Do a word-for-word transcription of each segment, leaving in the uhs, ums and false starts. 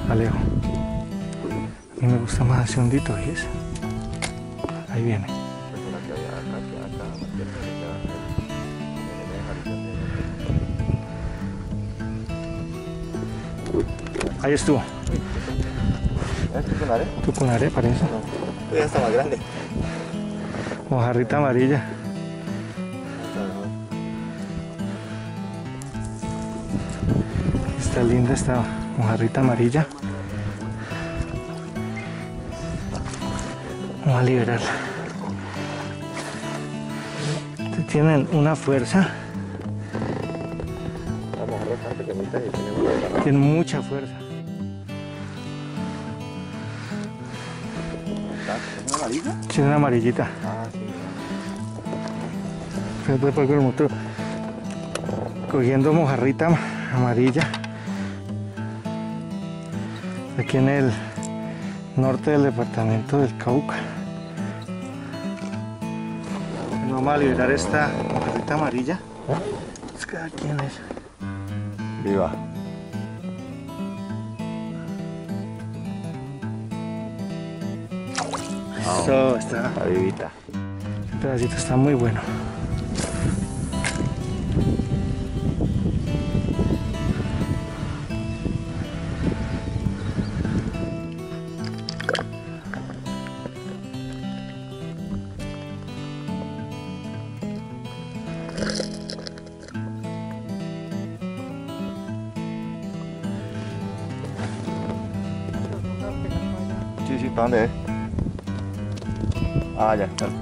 Alejo. A mí me gusta más hacia hondito, ¿ves? Ahí viene. Ahí estuvo. ¿Es tucunaré? Tucunaré parece. No, ya está más grande. Mojarrita amarilla. Está linda esta mojarrita amarilla. Vamos a liberarla. Tienen una fuerza. La mojarra está pequeñita y tiene una... Tienen mucha fuerza. ¿Es una amarilla? Sí, una amarillita. Ah, sí. Después con el motor. Cogiendo mojarrita amarilla. Aquí en el norte del departamento del Cauca. Vamos a liberar esta mojarrita amarilla. Es que aquí en es. Viva. Eso está. La vivita. El pedacito está muy bueno. Sí, sí, ¿para dónde es? Ah, ya está.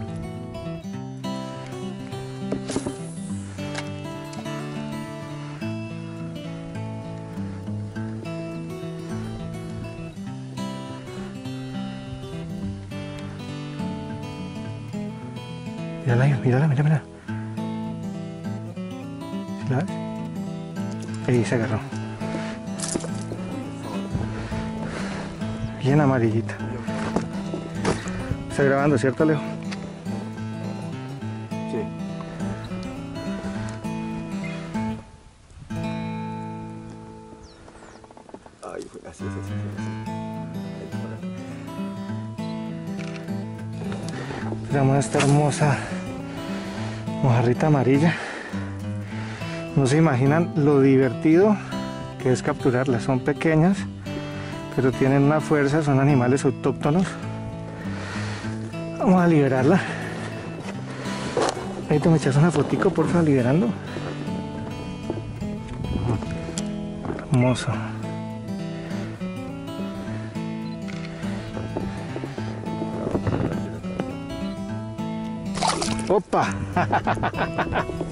Mírala, mírala, mírala, mírala. ¿Sí la ves? Ahí se agarró. Bien amarillita. Está grabando, ¿cierto, Alejo? Sí. Ay, así, así, así, así. Tenemos esta hermosa mojarrita amarilla. No se imaginan lo divertido que es capturarlas. Son pequeñas, pero tienen una fuerza, son animales autóctonos. Vamos a liberarla. Ahí te me echas una fotico, porfa, liberando. Hermoso. ¡Opa!